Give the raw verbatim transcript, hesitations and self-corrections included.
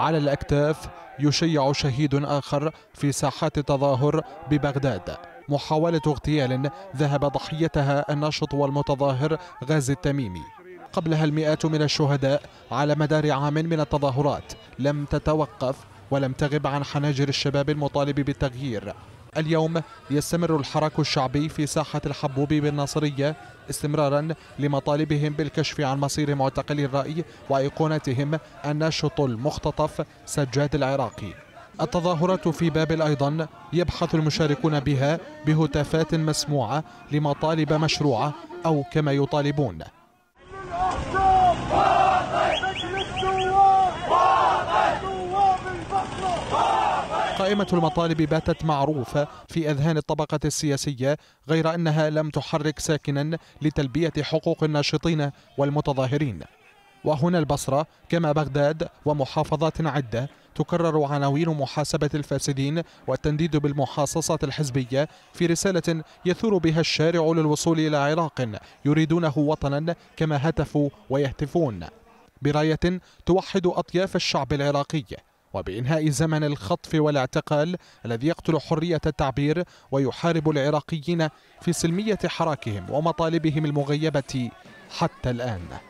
على الأكتاف يشيع شهيد آخر في ساحات تظاهر ببغداد، محاولة اغتيال ذهب ضحيتها الناشط والمتظاهر غازي التميمي. قبلها المئات من الشهداء على مدار عام من التظاهرات لم تتوقف ولم تغب عن حناجر الشباب المطالب بالتغيير. اليوم يستمر الحراك الشعبي في ساحة الحبوب بالناصرية استمرارا لمطالبهم بالكشف عن مصير معتقلي الرأي وأيقونتهم الناشط المختطف سجاد العراقي. التظاهرات في بابل أيضا يبحث المشاركون بها بهتافات مسموعة لمطالب مشروعة أو كما يطالبون. قائمة المطالب باتت معروفة في أذهان الطبقة السياسية، غير أنها لم تحرك ساكنا لتلبية حقوق الناشطين والمتظاهرين. وهنا البصرة كما بغداد ومحافظات عدة تكرر عناوين محاسبة الفاسدين والتنديد بالمحاصصة الحزبية في رسالة يثور بها الشارع للوصول إلى عراق يريدونه وطنا كما هتفوا ويهتفون، براية توحد أطياف الشعب العراقي وبإنهاء زمن الخطف والاعتقال الذي يقتل حرية التعبير ويحارب العراقيين في سلمية حراكهم ومطالبهم المغيبة حتى الآن.